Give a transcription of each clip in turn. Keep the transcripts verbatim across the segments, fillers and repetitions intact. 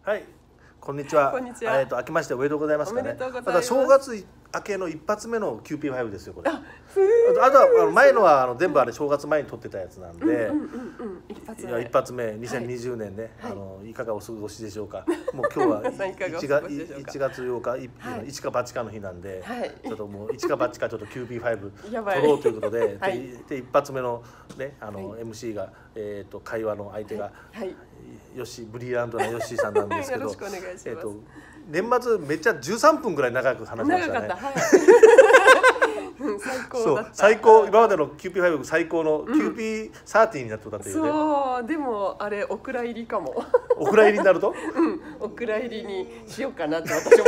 はい、こんにちは。 こんにちは。 えっと明けましておめでとうございますかね。 おめでとうございます。 また正月明けの一発目の キューピーファイブ ですよこれ。 あ、 あとはあの前のはあの全部あれ正月前に撮ってたやつなんで。 うんうんうんうん、一発目。 いや一発目にせんにじゅうねんね、はい、あのいかがお過ごしでしょうか。もう今日はいちがつようか、いちか八かの日なんで、はい、ちょっともういちか八かちょっと キューピーファイブ 撮ろうということで、はい、で, で一発目のねあの、はい、エムシー がえっ、ー、と会話の相手が、はいはい、ヨッシーブリリアントなヨッシーさんなんですけど、えっと年末めっちゃじゅうさんぷんぐらい長く話しましたね。 最高だった。 最高、今までの キューピーファイブ 最高の キューピーサーティー になってたっていうね。 そうでもあれお蔵入りかも。 お蔵入りになると？ うん、お蔵入りにしようかなって私思って。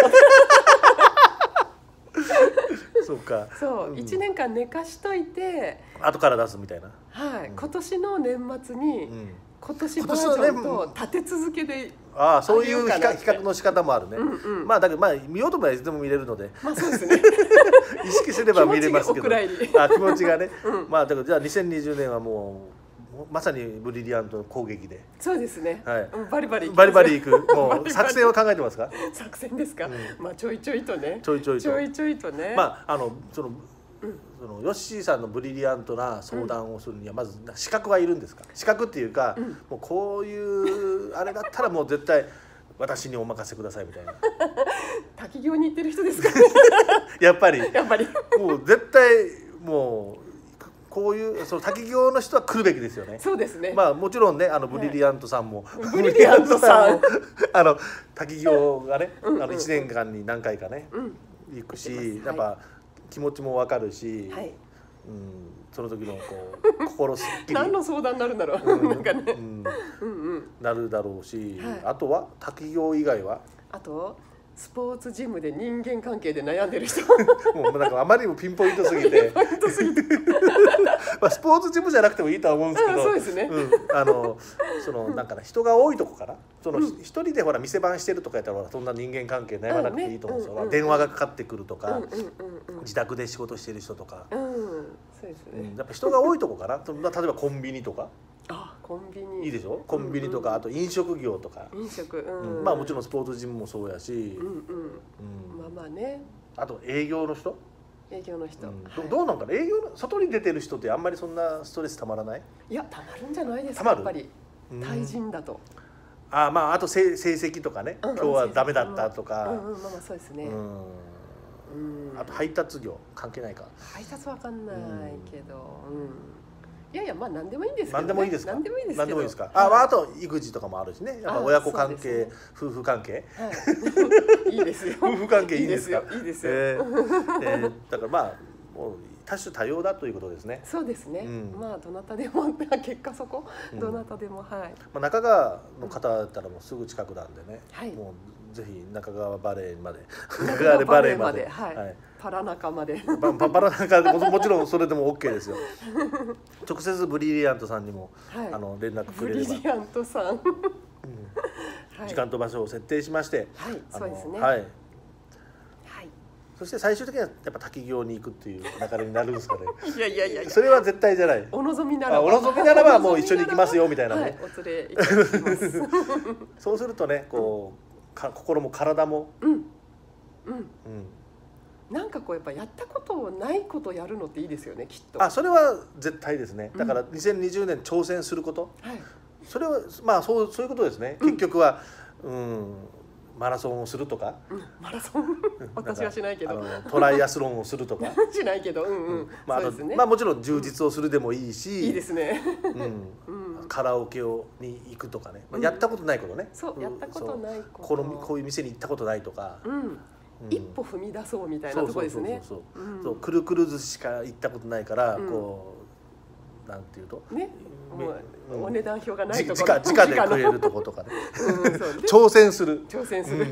そうか。 そう一年間寝かしといて後から出すみたいな。 はい、今年の年末に今年バージョンと立て続けで。 ああ、そういう比較の仕方もあるね。まあだけどまあ見ようと思えばいつでも見れるので。 まあそうですね。 意識すれば見れますけど。あ、気持ちがね。 うん、 まあだからじゃあにせんにじゅうねんはもうまさにブリリアントの攻撃で。 そうですね。 はい。 バリバリバリバリいく。もう作戦を考えてますか？ 作戦ですか。まあちょいちょいとね。 ちょいちょいと。 ちょいちょいとね。 まああのその。そのヨッシーさんのブリリアントな相談をするにはまず資格はいるんですか？資格っていうか、うん、もうこういうあれだったらもう絶対私にお任せくださいみたいな。 滝行に行ってる人ですか？ やっぱり。 やっぱり。 もう絶対もうこういうその滝行の人は来るべきですよね。 そうですね。 まあもちろんねあのブリリアントさんも、 はい、ブリリアントさんあの滝行がねあの一年間に何回かね、うん、行くし、やっぱ。気持ちもわかるし、はい、うん、その時のこう心すっきり何の相談になるんだろう、うん、なんかね、うんうん、なるだろうし、はい、あとは滝行以外はあとスポーツジムで人間関係で悩んでる人もうなんかあまりにもピンポイントすぎてまあスポーツジムじゃなくてもいいとは思うんですけど、 そうですね、 うん、あのそのなんかな人が多いとこからその一人でほら店番してるとかやったらそんな人間関係悩まなくていいと思うんですよ。電話がかかってくるとか自宅で仕事してる人とか、やっぱ人が多いとこかな。例えばコンビニとか。 あ、コンビニいいでしょ。コンビニとかあと飲食業とか、 飲食、 うん、まあもちろんスポーツジムもそうやし、 まあまあね、 あと営業の人営業の人、 どうなんかな。営業の外に出てる人ってあんまりそんなストレスたまらない？ いや、たまるんじゃないですか。やっぱり対人だと。 あ、まああと成績とかね、今日はダメだったとか、 まあまあそうですね。 あと配達業関係ないか。 配達わかんないけど、いやいや、まあ何でもいいんですけど、 何でもいいですか。 何でもいいです。 何でもいいですか。あ、あと育児とかもあるしね。やっぱ親子関係、夫婦関係。 いいですよ。 夫婦関係いいですか。 いいですよ。 だからまあもう多種多様だということですね。 そうですね。まあどなたでも結果そこどなたでも、はい。まあ中川の方だったらもうすぐ近くなんでね。もうぜひ中川バレーまで、 中川バレーまで、はい。パラナカまで。 パパラナカでももちろんそれでも オーケー ですよ。直接ブリリアントさんにもあの連絡くれれば。 ブリリアントさん。 時間と場所を設定しまして、 はい、そうですね。 はい。そして最終的にはやっぱ滝行に行くっていう流れになるんですかね。 いやいやいや、 それは絶対じゃない。 お望みならば、 お望みならばもう一緒に行きますよみたいなね。 お連れいただきます。 そうするとね、こうか心も体も、 うんうんうん。なんかこうやっぱやったことないことをやるのっていいですよね、きっと。 あ、それは絶対ですね。だからにせんにじゅうねん挑戦すること。はい。それはまあそうそういうことですね。結局はうん。マラソンをするとか、 マラソン私はしないけど、 トライアスロンをするとかしないけど、うんうん、 まあまあもちろん充実をするでもいいし、 いいですね。 うん、カラオケをに行くとかね、やったことないことね。 そう、やったことないこと。 このこういう店に行ったことないとか、 一歩踏み出そうみたいなとこですね。 そうそうそうそう。くるくる寿司しか行ったことないからこうなんていうとね。 お値段表がないところ、直で食えるとことかね。挑戦する。 挑戦する。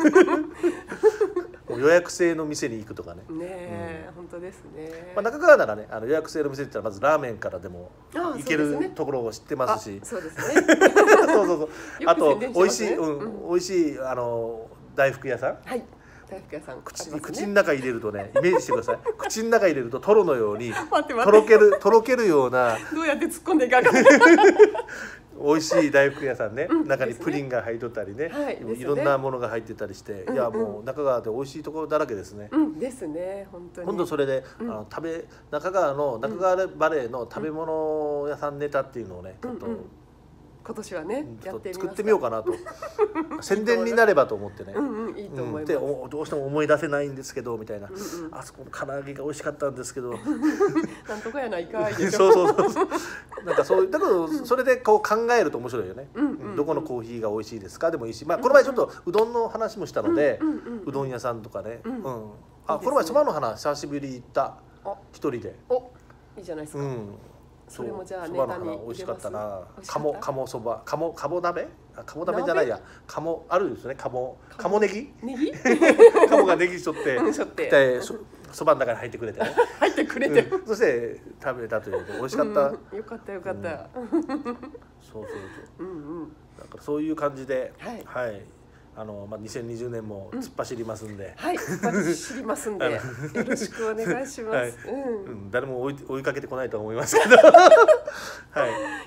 予約制の店に行くとかね。 ねえ、本当ですね。 まあ中川ならね、あの予約制の店って言ったらまずラーメンからでも行けるところを知ってますし。 そうですね。 そうそうそう。あと美味しい、うん、美味しいあの大福屋さん。 はい。口に口の中入れるとね、イメージしてください。口の中入れるとトロのようにとろけるとろけるような。 どうやって突っ込んでいかない。 美味しい大福屋さんね、中にプリンが入っとったりね、いろんなものが入ってたりして、いやもう中川で美味しいところだらけですね。 ですね、本当に。 今度それであの食べ中川の中川バレーの食べ物屋さんネタっていうのをね、ちょっと今年はねやってみ作ってみようかなと宣伝になればと思ってね。 いいと思います。 でどうしても思い出せないんですけどみたいな、あそこの唐揚げが美味しかったんですけどなんとかやないかいでしょ。そうそうそうなんかそうだけどそれでこう考えると面白いよね。どこのコーヒーが美味しいですかでもいいし、まあこの前ちょっとうどんの話もしたので、うどん屋さんとかね、あこの前そばの花久しぶり行った一人で。 おいいじゃないですか。それもじゃあネタに美味しかったな。鴨鴨そば鴨鴨鍋鴨鍋じゃないや鴨あるんですね。鴨鴨ネギネギ鴨がネギしとってそばの中に入ってくれてね入ってくれてそして食べたという美味しかった。よかったよかったそうそうそうだからそういう感じではいあのまあにせんにじゅうねんも突っ走りますんで、 はい突っ走りますんでよろしくお願いします。 誰も追い追いかけてこないと思いますけど、はい。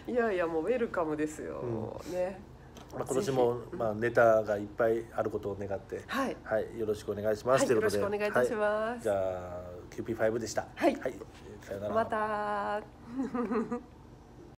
いやいやもうウェルカムですよね。 まあ今年もまあネタがいっぱいあることを願ってはいはいよろしくお願いしますということで、 よろしくお願いいたします。 じゃあ キューピーファイブ でした。 はい。 さよなら。 また。